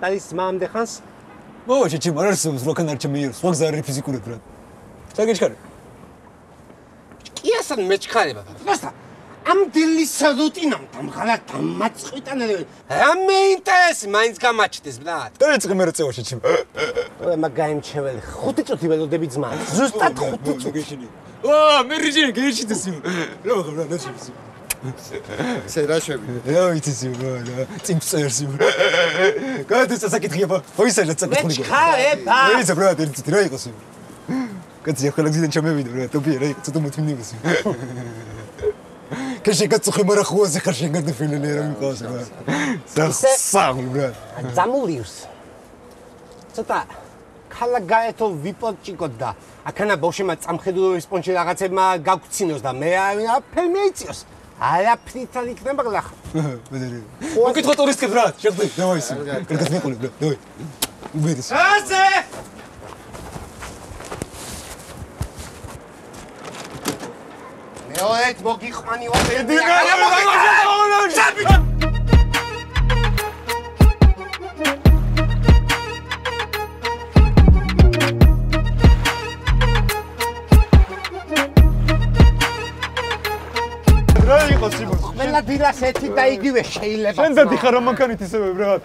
არის მამამდე ხანს? მოვა ჩემ არ არსებობს როკან არ ჩემი სხვა გზა არის ფიზიკურად რა. საგეჩქარე. კი ასან მეჩქარება. просто ამ დილის რუტინამ დამღალა დამაწყვიტანე. რამე ინტერესი მაინც გამაჩნდეს ბრატ. დაიწყე მე რა წევაში ჩემ. მაგაიმჩეველი 5 წუთი ველოდები ძმა. ზუსტად 5 წუთი გეშინი. ვა, მე რიჯინი გეშინდეს იმ. რა ხარ რა შეფის. სერაშები. რა ვიცი რა, წიმწერს იმ. გადის საკითხია, ხოისალა საკითხი. მეჩქარება. ეცა ბრატ, ერთი რა იყოს იმ. კაცი ახლა გზიდან ჩამევიდა რა, ტოპია რა, ცოტა მოთმინებას. Кэши гацхи марахуази харшингад филэлээ юм гоос რა. Сам брат. Замуливс. ცოტა ქალაგაეთო ვიპოჭიკოთ და აქანა ბავშვმა წამხედულობის პონჩი რაღაცებმა გაგცინოს და მე არაფერ მეიწიოს. არაფრით არ იქნება გლახ. მოკითხო ტურისტი ბრატ, შეხვდი, დავაი ისე. კარგად მეყოლე ბრატ, დავაი. უბედეს. ასე მეოეთ მოგიყვანი ვაფერდი. რა იყო სიმონ? ყველა დილას ერთი და იგივე შეიძლება. შენ დადიხარ რომ მანქანით ისევე ბრატ.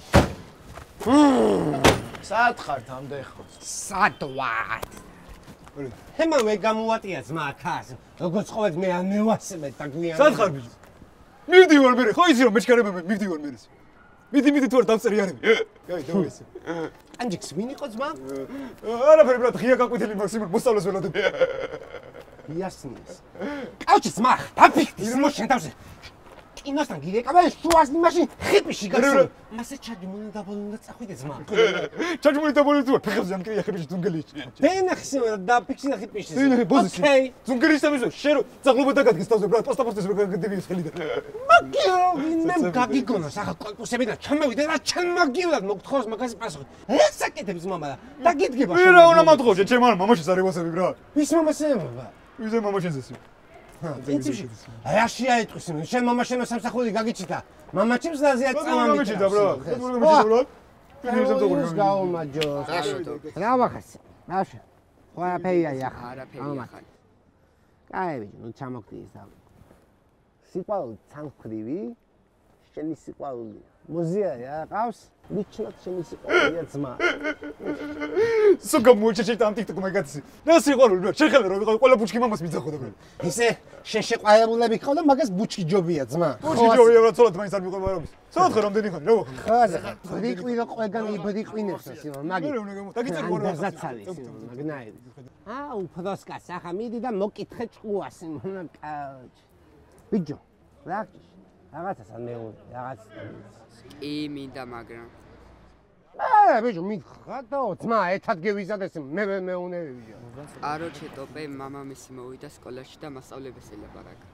სად ხართ ამდე ხო? სად ვარ? ჰემა მე გამოვატია ძმა აქაც. როგორც ყოველდღე მე არ მევასმეთ და გვიან. სად ხარ ბიჭო? მივდივარ მე, ხო იცი რომ მეჩქარება მე მივდივარ მე. მიდი თუ არ დავწერი არები. გაი დავაი ისე. ანჯიქს ვინ იყო ძმა? არაფერი ბრატ, ღია გაკვეთილი მაქსიმუმ მოსწავლეს ველოდები. იასნის. კაუჩი ძმა, დაფიქდი სიმო შენ თავზე. კინოსთან გიგეკაბა შუას იმაში ხიპიში გასულ. ასე ჩაჯმული დაბოლნდა წახვიდე ძმა. ჩაჯმული დაბოლნდა თუ ფეხებზე ამკრია ხიპიში ძუნგელიში. დენახსე და ფიქში და ხიპიში. ბოზი. ძუნგელიში დამისო შერო ძაღლობა დაგადგეს თავზე ბრატ, პასპორტის რო გაგდებიეს ხელიდან. მაგიო ვინმე გაგიგონოს ახლა კონკურსები და ჩამევიდე რა ჩემ მაგივრად მოგთხოვს მაგაზე პასუხი. ეს საკეთებს მამა და დაგიდგება. ვირა უნდა მათხოვე ჩემ არ მამაშის არ ევასები ბრატ. ვის მამასეებობა? ვიზე მამაშენზეს. ინციფში. რაში აიტყვის იმ შენ მამაშენო სამსახური გაგიჩიტა. მამაჩემს დაზია წამამი. მამაჩიტა ბრატ. მამაჩიტა ბრატ. ვიზე მზოგური. გაუმაჯოს. რა ვახასე? რაში? ყველაფერია ახლა. არაფერია. კაი ბიჭო, ნუ ჩამოგდიეს და. სიყვარული ცანხრივი, შენი სიყვარული. მოზიაა, ყავს? მიჩნოთ შენი სიყვარულია ძმა. სუგა მოჩეჩეთ ამ TikTok მაგაცი. რა სიყვარული ბრატ, შეხელე რომ ვიყავ ყველა ბუჩქი მამას მიძახოდა ბრატ. ისე შენ შეყვარებულები ხო და მაგას ბუჩქი ჯობია ძმა. ბუჩქი ჯობია ბრატ, ცოლად მაინც არ მიყვება რომის. ცოლად ხარ რამდენი ხანი, რა ვახარ? ხაზე ხარ. ვიყვირო ყველგან იბრიყვინებს სიმონ, მაგი. დაგიწერ გორა. დაზაცალი სიმონ, მაგნაირი. უფროსკას ახლა მიდი და მოკითხე ჭკუა სიმონ, კაუჩი. ბიჭო, რა გჭირს? რაღაცას არ მეუნე, რაღაც. კი მინდა მაგრამ ბიჭო, მითხატო, ძმა, ერთად გევიზადეს, მე მეუნე ბიჭო. არო ჩეტოპე მამამისი მოვიდა სკოლაში და მასწავლებელს ელაპარაკა.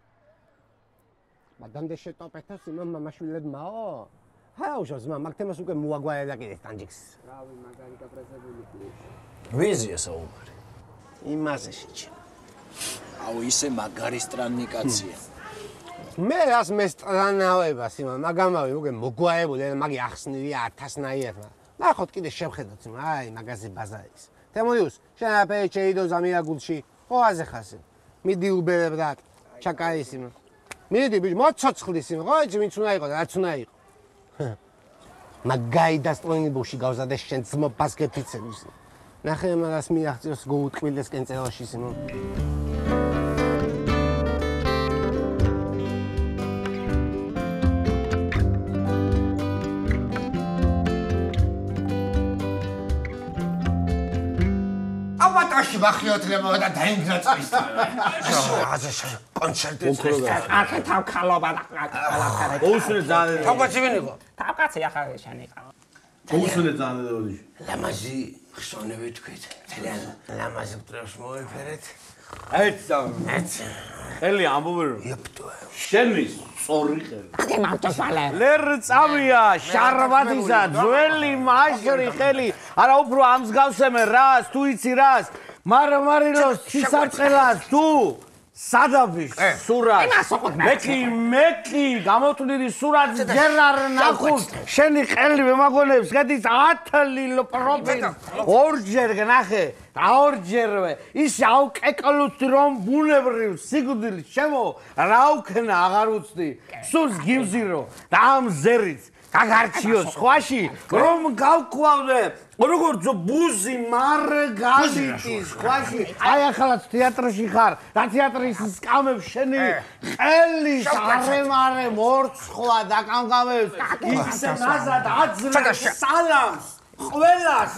მადამდე შეტოპეთო სიმონ მამაშვილებმაო? ჰაუშო ძმა, მაგ თემას უკვე მოაგვარე და კიდე ტანჯიქს. რავი, მაგარი გაფრაზებული ყურს. ვიზია საუბარი. იმაზე შეჭი. აუ ისე მაგარი სტრანიკაცია. მე რას მესტრანავება სიმონ, მაგამავე უკვე მოგვარებული, მაგი ახსნილია 1000-ნაირად. ნახოთ კიდე შევხედოთ სიმონ, აი მაგაზე ბაზარის. თემოიუს, შენ აფერი შეიდო ზამიაგულში, ხო აზე ხასი. მიდი უბერე ბრატ, ჩაკარი სიმონ. მიდი ბიჭო, მოცოცხლი სიმონ, ხო იცი ვინც უნდა იყო და რაც უნდა იყო. მაგაი დასტრონიბუში გავზადე შენ ძმო ბასკეტიცების. ნახე მაგას მიაღწიოს გოუტყვილეს კენწეროში სიმონ. ავატაში ვახიოთლემო და დაინგრა წვის. აზე კონცერტიც ეს ახე თავქალობა და ყველაფერი. გოუსუნე ძალიან. თავკაცი ვინ იყო? თავკაცი ახლა შენ იყავ. გოუსუნე ძალიან როდი. ლამაზი ხსოვნები თქვით. ძალიან ლამაზი გტრევს მოიფერეთ. ერთ. ელი ამბობენ რომ იაპტო. შენის სწორი ხელი. აკე მარტოსვალე. ლერ წავია შარბატისა ძველი მაშრი ხელი. არა უფრო ამსგავსემე რას თუ იცი რას? მარილოს სისარწყელას თუ სადაფის სურათს მექი გამოთვლილი სურათს ჯერ არ ნახულს შენი ყელი მემაგონებს ხედის 10 ლილო პროფილი ორჯერ ნახე და ორჯერვე ის ავკეკალუცი რომ ბუნებრივ სიკვდილის შემო რა უქნა აღარ უცდი სულს გიმზირო და ამ ზერიც გაგარჩიო სხვაში რომ გავკვავდე როგორც ბუზი მარგალიტი სხვაში აი ახალაც თეატრში ხარ და თეატრის სკამებს შენი ყელის არემარე მორცხვა და კამკამებს ისე ნაზად აძლევს სალამს ყველას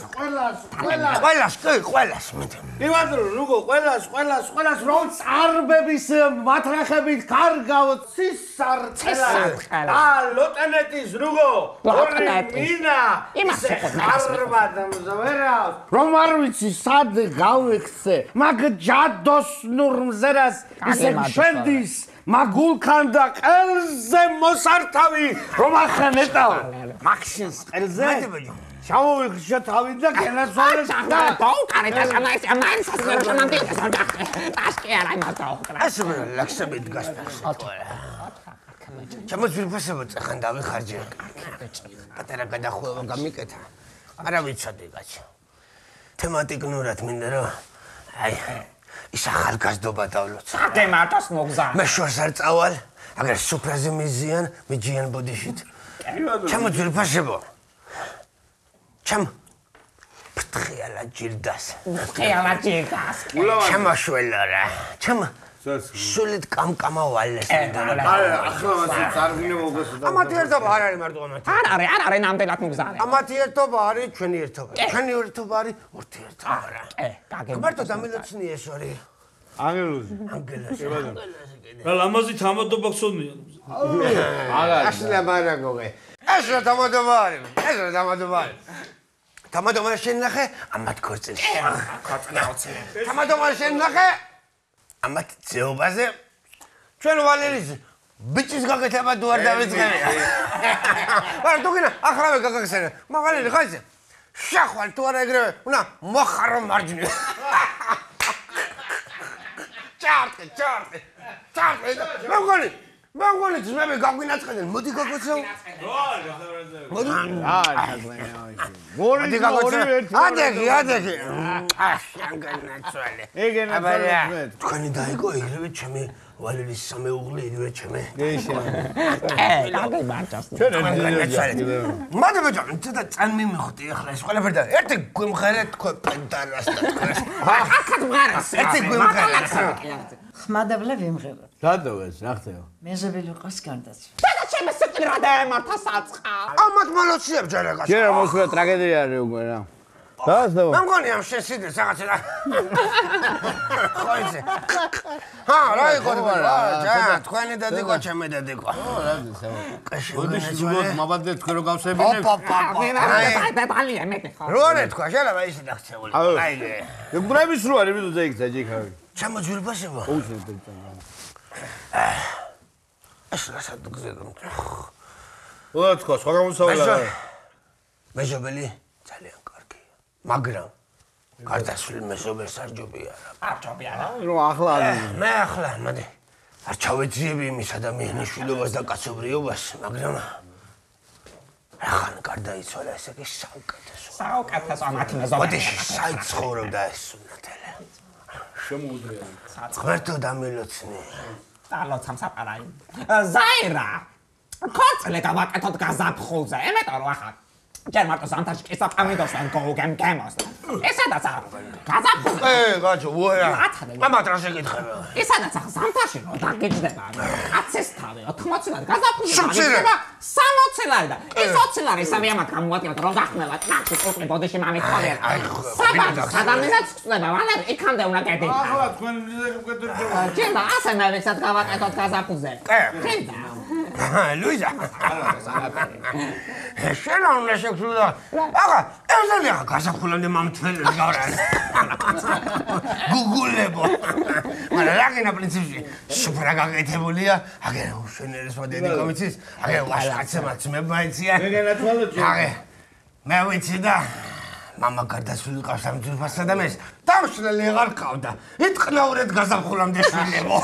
იმადრო როგორ ყველას რომ წარბების მათრახებით კარგავ ცისარწელა და ლოტენეთის როგორ მინა იმასე ხარბად მზვერავს რომ არ ვიცი სად გავიქცე მაგ ჯადოს ნურმზერას ისე შენდის მაგულქან და ყელზე მოსართავი რომ ახანეტავ მახშინს ყელზე ჩამოვიხშა თავი და გენაცვალეს და დაუკარეთ და სამაის ამაის სასწრაფო ტასკი არა იმათო ეს ლაქსები დგას ჩამოძვირფასებო წახან დავიხარჯე პატარა გადახუება გამიკეთა არა ვიცოდი კაცო თემატიკნურად მინდა რომ აი ის ახალგაზრდობა დავლოცო თემატოს მოგზა მე შორს არ წავალ აგერ სუფრაზე მიზიან მიჯიან ბოდიშით ჩამოძვირფასებო Чам? Птряла жилдас. Чам ашველარა. Чам? სულით კამკამავალეს. ახლა წარგინე მოგესა. ამათი ერთობა არ არის მარტო ამათი. არ არის ნამდვილად მგზავრი. ამათი ერთობა არის ჩვენი ერთობა. ჩვენი ერთობა არის ურთი ერთობა. მარტო დამილოცნი ეს ორი. ანგელოზი. რა ლამაზი თამადობა ხსოვნია. ასლა ბარაგოღე. ეს რა თამადობა არის. თამადობა შენ ნახე ამათ ქორწილში. თამადობა შენ ნახე ამათ ძეობაზე. ჩვენ ვალერის ბიჭის გაკეთება თუ არ დავიწყები. არა თუ გინა ახლა გაგახსენე. მაგალითად ხაიზე. შახვალ თუ არა ეგრევე უნდა მოხარო მარჯვნივ. ჩარტე. მოგონი ძმები გაგვინაწყდნენ მოდი გაგოცავ მოდი გაგოცავ ადეგი შანგანაცვალე ეგენაცვალე თქვენი დაიგო იგივე ჩემი ვალერის სამეუღლე იგივე ჩემი მადე ბეჭო ცოტა წან მიმიხდი ახლა ეს ყველაფერი და ერთი გვიმღერე თქო პენტარას და თქოს ახაც მღერეს ერთი გვიმღერე ხმადაბლა ვიმღერებ. დადოვეს, რა ხდება? მეზობელი ყავს გარდაცვალა. და ჩემი სიკვდილი რა დაემართა საწყა. ამათ მოლოციებ ჯერაგაში. ჯერა მოსვლა ტრაგედია არის უკვე რა. დაასდო. მე მგონი ამ შესიდეს რაღაცა რა. ხოიზე. რა იყო რა, თქვენი დადიკო, ჩემი დადიკო. რა ძესა. გოდის როგორც მაბადე თქვენ რო გავსებინებ. დეტალია მე ხო. როარ თქვა, შეიძლება ისე დახცეული. აიგე. გბრების რო არის ვიდო ზეიქცა ჯიქავი. ჩამოძვირფასება. უზნე და. ეს რასაც გზედომ. ვა თქვა, სხვა გამოსავლა. მეზობელი ძალიან კარგია. მაგრამ გარდაცვლილ მეზობელს არ ჯობია რა. არ ჯობია რა. რომ ახლა მე ახლა მოდი. არ ჩავეძიები იმის ადამიანის შვილობას და კაცობრიობას, მაგრამ ახან გარდაიცვალა ესე კი საუკეთესო მათი მეზობელი. მოდი საიცხოვრებდა ეს სუნათელი. შემოუდრია. ღმერთო დამილოცნი. დალოცამ საპარაი. ზაირა. ქორწილე გავაკეთოთ გაზაფხულზე. ემეტო რომ ახლა ჯერ მარტო ზამთარში კისაპამიდოს ან გოგემ გემოს. ესადაც გაზაფხულზე. გაჩო, უარა. ამათ რა შეკითხება? ესადაც ახლა ზამთარში რომ დაგეჯდება. კაცის თავი 80 ლარი გაზაფხულზე დაგეჯდება 60 ლარი და ეს 20 ლარი სამი ამათ გამოვატიროთ რომ გახმევათ. ნახე ყურყი ბოდიში მამის ხოლია. სადამიზაც ხდება, ვანერ იქამდე უნდა გედი. ახლა თქვენ უკეთებ. ჯერა ასე მევეცად გავაკეთოთ გაზაფხულზე. ჯერა. ლუიზა. შენ უნდა შეგხვდა. ახლა ეზალია გაზაფხულამდე მამთველებს გავრან. გუგულებო. მაგრამ რაგენა პრინციპში სუპრა გაკეთებულია. აგერ უშენერეს მოდედი კომიცის. აგერ ვაშკაცემაც მებაიცია. მე ვიცი და მამა გარდაცვლილი ყავს ამ ძვირფასსა და მეს და დამშნელი აღარ ყავდა. იტყნაურეთ გაზაფხულამდე შვილებო.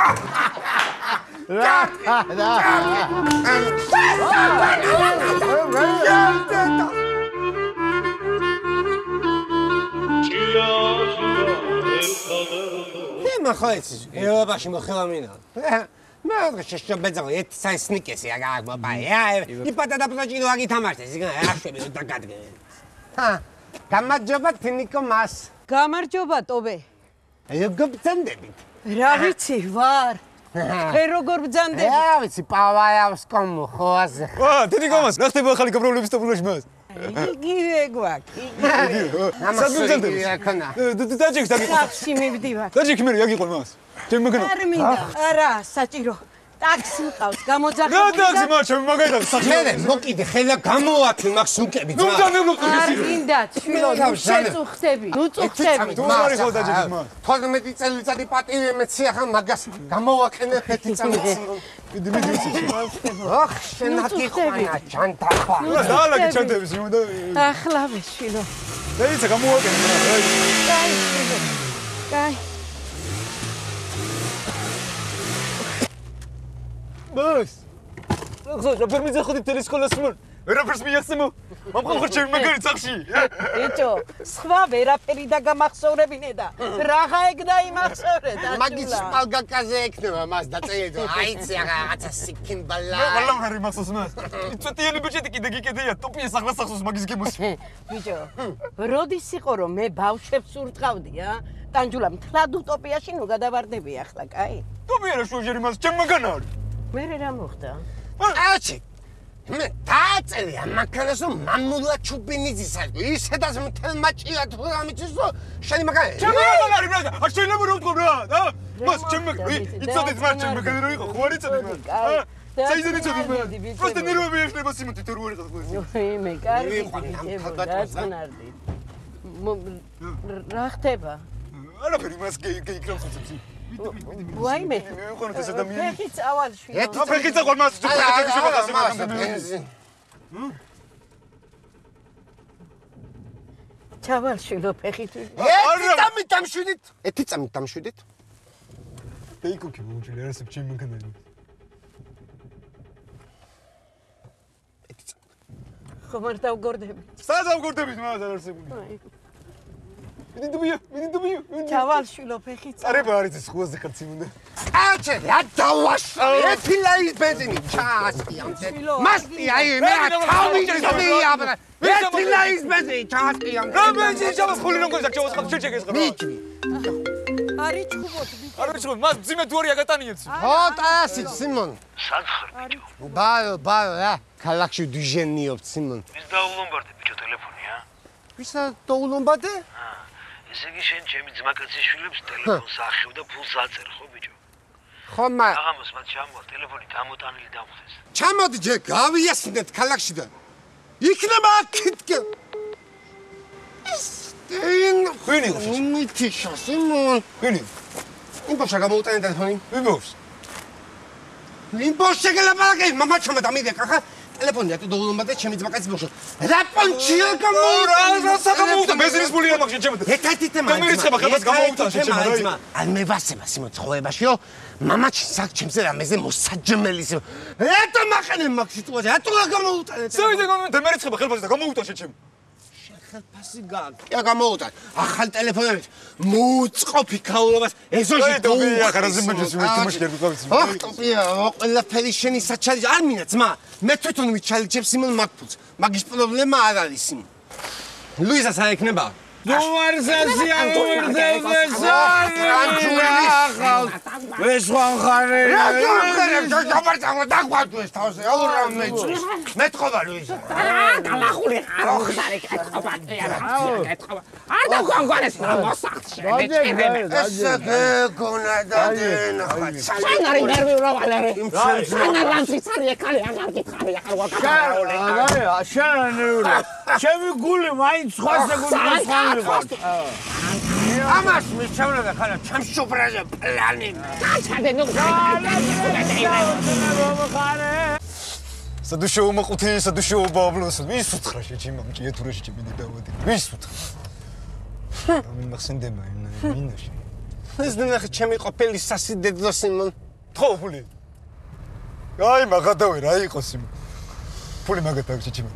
ხო იცი, ევროპაში მოხელა მინა. მე შეშობეძო ერთ საინსნიკესი აგა ბაია. იპატა და პროჭიდო აგი თამაშდეს, იგა აშვები და გადგე. გამარჯობა თინიკო მას. გამარჯობა ტობე. როგორ ბრძანდებით? რა ვიცი, ვარ. ხე როგორ ბრძანდები? რა ვიცი, პავაიავს კომო ხოაზე. თინიკო მას, რა ხდება ახალი პრობლემის სტოპულაში მას? იგივე გვაქვს. სამბრძანდები აქნა. დაჯექს დაგიყო. ტაქსი მივდივარ. დაჯექ მე აგიყო მას. ჩემ მოგენა. არ მინდა. არა, საჭირო. ტაქსი მყავს, გამოძახე. რა ტაქსი მარ ჩემ მაგაიტა საჭირო. მე მოკიდე ხელა გამოათლ მაგ სუკები ძმა. არ მინდა, შვილო, შეწუხდები. ნუ წუხდები. თუმარი ხო დაჯექ მას. 12 წელიწადი პატივი მეცი ახლა მაგას გამოვაყენე ხეთი წამიც. მიდი ვიცი. ოხ, შენაკი ხანა ჩანთაფა. დაალაგე ჩანთების იმო და ახლავე შვილო. დაიცა გამოვაყენე რა. კაი, შვილო. კაი. ბოს. ხო, ფერმიზე ходит ტელესკოლას მან. ვერაფერს მიახსენო. მომხარ ჩემი მაგარი წახში. ბიჭო, სხვა ვერაფერი და გამახსოვრებინე და რაღა ეგ დაიმახსოვრე და მაგის პალგაკაზე ექნება მას დაწერილ. აიცი რაღაცა სიკინბალა. ვალამ ხარი მახსოვს მას. იწვეტიანი ბიჭეთი კიდე გიკედეა. ტოპიეს ახლა სახსოვს მაგის გემოს. ბიჭო, როდის იყო რომ მე ბავშვებს ურტყავდი, ა? ტანჯულა მთლად უტოპიაში ნუ გადავარდები ახლა, კაი? ტოპია რა შუჟერი მას ჩემ მაგანა არის. მე რა მოხდა? აჩი. მე დააწერია მანქანას რომ მამულა ჩუბინიძის არის. ისედაც მთელ მაჭია თუ ამიცის რომ შენი მაგარი. ჩემ მაგანა არის ბრატა. არ შეიძლება რომ ვთქვა რა? მას ჩემ მაგარი. იცოდეთ მას ჩემ მაგარი რო იყო. ხო არ იცოდეთ მას? საიდან იცოდეთ მას? პროსტა ნერვები ეშლება სიმონტი თუ რო არის ხო? მე კარგი დაწყნარდი. რა ხდება? არაფერი მას გეიქრავს უცებ. ვაიმე. მე ვიყავ ეს ადამიანი. ფეხი წავალ შვილო. ფეხი წავალ მას ფეხი შევახასე მაგაზე. ჩავალ შვილო ფეხი თუ. ერთი წამით დამშვიდით. დაიკუქე მოუჭილი არასებ ჩემ მანქანაში. ხომ არ დავგორდები. სად დავგორდებით მას არ არსებული. მინდობია. ჩავალ შვილო ფეხი წავალ. წარება არის ეს ხუაზე ხაციმუნდა. აჩე რა დავაშვა. ერთი ლაის ბენზინი ჩაასკი ამზე. მასტი აი მე თავი წოდია აბა. ერთი ლაის ბენზინი ჩაასკი ამზე. რა ბენზინი ჩავასხული რომ გოჟაკ ჩავასხული შეჭეგეს ხარ. მიჭვი. არის ჩუბოთ ბიჭო. არ ვიცი მას ძიმე თუ არის აკატანიებს. ხო ტასი სიმონ. სად ხარ ბიჭო? ბაიო რა. ქალაქში დიჟენიობ სიმონ. ვის დაულომბარდე ბიჭო ტელეფონი ა? ვისა დაულომბადე? ესე იგი შენ ჩემი ძმაკაცის შვილებს ტელეფონს ახევ და ფულს აწერ ხო ბიჭო? ხო მა აღამოს მათ ჩამოვალ ტელეფონი დამოტანილი დამხდეს. ჩამოდი ჯერ გავიასინეთ ქალაქში და იქნება აქეთკე. სტეინ ვინი მითიშა სიმონ. ვინი? იმბოშა გამოუტანე ტელეფონი. ვინბოს? იმბოშა გელაპარაკე მამა ჩამა დამიდეკა ხა. ტელეფონი ატო დაულომბადე ჩემი ძმაკაცის ბოშო. რა პონჩია რა გამოუტან ბენზინის ფული რა მაგ შეჭებოდი. ერთ-ერთი თემა. გამირიცხება ხელს გამოუტან შეჭებოდი. ან მე ვასება სიმონ ცხოვრებაშიო. მამაჩი საკ ჩემზე რამეზე მოსაჯმელის. რატო მაყენე მაგ სიტუაცია? რატო გამოუტანე? სავიდე გამომდა მერიცხება ხელფასი და გამოუტან შეჭემ. ხელფასი გაკია გამოუტან. ახალ ტელეფონებით მოუწყობი ქაულობას ეზოში ტოპია ხარაზე მაჯის ვეთიმაში გერგავიც. ოხ ტოპია ყველაფერი შენი საჩალი არ მინდა ძმა. მე თვითონ მიჩალიჩებ სიმონ მაგფულს. მაგის პრობლემა არ არის სიმონ. ლუიზა საიქნება? ნუარსასია ეს ხანხარე რა გამარჯობა დაგვაძვეს თავზე აურა მეჭის მეთქობა ლუიზა დალახული ხარო ხარი კეთობა კეთობა არ დაგვანგარეს რა მოსახში ესე გონა დადენ ხა სანარი ნერვიულა ვალარე სანარანცი სარია კალი აღარ გითხარი ახლა ვაკარაული შენ ნერვიულა ჩემი გული მაინც ხواسე გული ამას მისჩავრა ხალა ჩამშუბრაზე პლანი ჩადე ნუ სადუშო მოყუთი სადუშო ბაბლოს ვის უცხრა შეჭი მამჭი ეთურაში ჩემი დავადი ვის უცხრა მახსენდება მინაში. ეს ნახე ჩემი ყოფილი სასიდედლო სიმონ. ხო ფული. აი მაგადავე რა იყო სიმონ. ფული მაგადა ჩიჩიმ.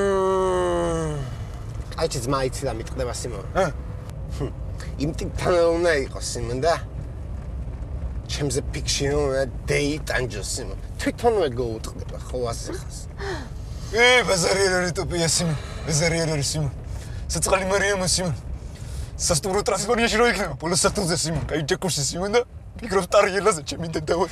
აი ჩი ძმა იცი და მიტყდება სიმონ. იმ ტიპთან უნდა იყოს სიმონ და ჩემზე ფიქში უნდა დეიტანჯო სიმონ. თვითონვე გოუტყდება ხო ასე ხას. ბაზარი არის ტოპია სიმონ. ბაზარი არის სიმონ. საწყალი მარიამო სიმონ. სასტუმრო ტრანსფორიაში რო იქნება პოლოს სათულზე სიმონ. კაი ჯეკურსი სიმონ და მიკროს ტარიელაზე ჩემი დედაო.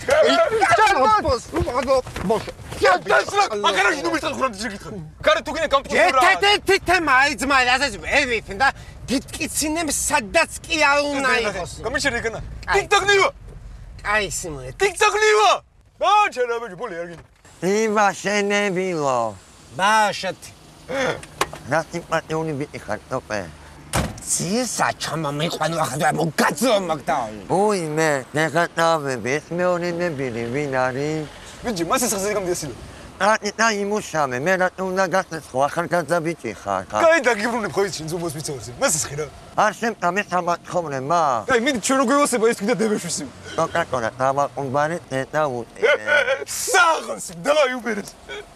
მაგარაში ნუ მითხარ ხურამ შეგითხარ. კარე თუ გინდა გამპიუტერა. ერთ-ერთი თემა აი ძმა რასაც ვერ ვიფენ და გიტკიცინებ სადაც კი არ უნდა იყოს. გამიშერე განა. ტიკტოკნივა. აი სიმონ. ტიკტოკნივა. ბაჩერა ბიჭი პოლი არ გინდა. ივა შენებილო. ბაშეთი. რა ტიპატეუნი ვიყი ხარ ტოპე. ცისა ჩამა მიყვანო ახლა მოგაძო მაგდაო. ოი მე ნეგატავები მეონინებილი ვინ არის? ბიჭი მას ეს ხაზი გამდიასილო. და იმუშავე მე რა უნდა გასცეს ხო ახალგაზრდა ბიჭი ხარ. კაი დაგიბრუნებ ხო იცი ზუმოს ვიცავსი. მას ეს ხირა. არ შემტამე სამათხოვნე მა. კაი მიდი ჩვენ რო გვევასება ეს კიდე დებეშვისი. დოკატორა დავაყუნბარი და უტე. საღოსი დავაი უბერეს.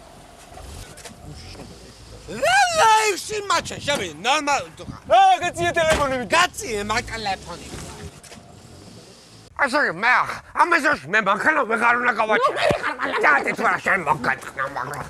ლაივში მაჩა შევი ნორმალ თუ გაციე ტელეფონები გაციე მაგ ტელეფონი ასე მე ამაზოშ მე მანქანა ვეღარ უნდა გავაჩინო და თუ რა შენ მოგაწყნა მაგრამ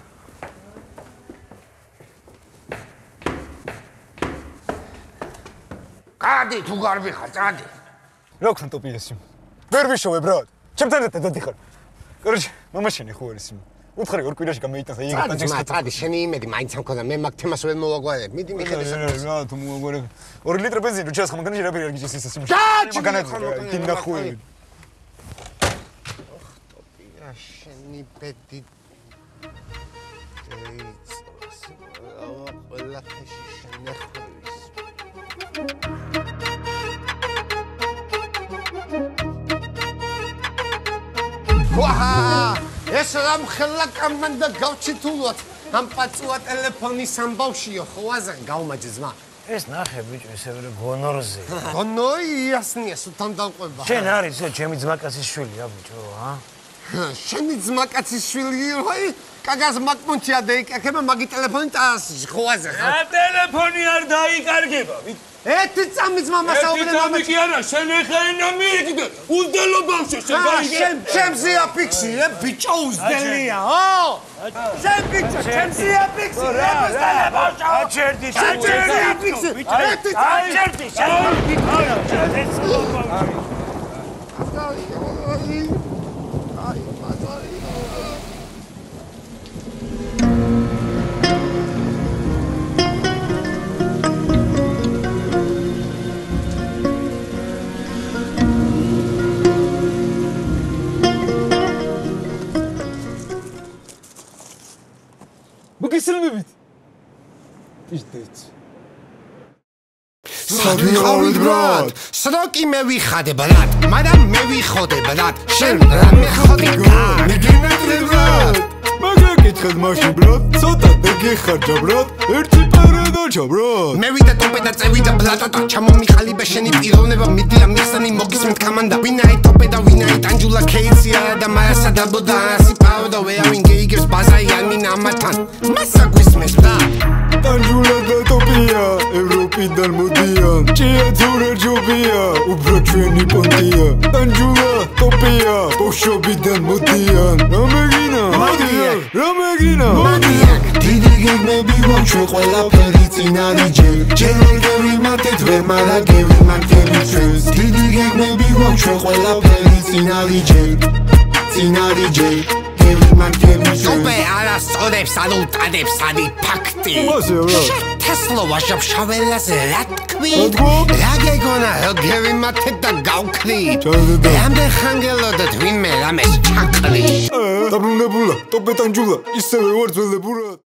გადი თუ გარბი ხარ წადი რა ქნა ტოპიესი ვერ ვიშოვე ბრატ ჩემთან ერთად დადიხარ კოროჩ მამაშენი ხო არის სიმო უთხარი ორ კვირაში გამეიტანს აი ეგ ტანჯექსი წადი შენი იმედი მაინც ამ ქონდა მე მაგ თემას ვერ მოვაგვარებ მიდი მიხედე რა თუ მოვაგვარებ 2 ლიტრი ბენზინი როჩას ხომ მაგარი რა ფერი გიჩეს ის სიმო მაგანა დინდა ხუი ტოპია შენი ბედი ეიც ყველა ხეში შენახვის ვაჰ ეს რამ ხელა კამანდა გავჩითულოთ ამ პაწუა ტელეფონის ამბავშიო ხო აზან გავმაჯე ძმა ეს ნახე ბიჭო ესევე გონორზე გონოი იასნია სულთან დავყვება შენ არის ჩემი ძმაკაცის შვილია ბიჭო შენი ძმაკაცის შვილი ვაი კაგას მაკმუნჩია დაიკარგება მაგი ტელეფონი ტასში ხო აზან რა ტელეფონი არ დაიკარგება ერთი წამი ძმა მასაუბრე მამა კი არა შენ ეხა ენა მიიგდე უძდელო ბავშვი შენ გაიგე შენ ჩემზეა ფიქსი ბიჭო უძდელია შენ ბიჭო ჩემზეა ფიქსი უძდელე ბავშვი აჩერდი ჩემზეა ფიქსი აჩერდი მოგესალმებით ისდეთ სადვიყავით ბრატ სროკი მე ვიხადე ბრატ მაგრამ მე ვიხოდე ბრატ შენ რა მეხოდი მიგინეთრე ბრატ მაგა კითხეთ მაშინ ბრატ ცოტა დაგეხარჯა ბრატ ერთი პარადოჩა ბრატ მე ვიდა ტოპე და წევიდა ბლატოტა ჩამომიყალიბე შენი პიროვნება მიდი ამიხსანი მოგისმენთ კამანდა ვინაი ტოპე და ვინაი ტანჯულა კეიცია და მარასა დაბოდა ასი პაოდა ვერავინ გეიგებს ბაზარი არ მინა ამათან მასა გვისმენთ და ტანჯულა და ტოპია ევროპიდან მოდიან ჭია ძურა ჯობია უფრო ჩვენი პონტია ტანჯულა ტოპია ბოშობიდან მოდიან რამეგინა რამეგინა დიდი გეგმები გვაქვს ყველაფერი წინ არის ჯერ გევიმართეთ ვერ მაგრამ გევიმართები ჩვენს დიდი გეგმები გვაქვს ყველაფერი წინ არის ჯერ ტოპე არასწორებს არ უტანებს არი ფაქტი შეთესლო ვაშავშაველაზე რა თქვი რა გეგონა რო გევიმართეთ და გავქრით რამდენ ხანგელოდეთ ვინმე რამეს ჩაკრი დაბრუნებულა ტოპე ტანჯულა ისევე ვარ ძველებურად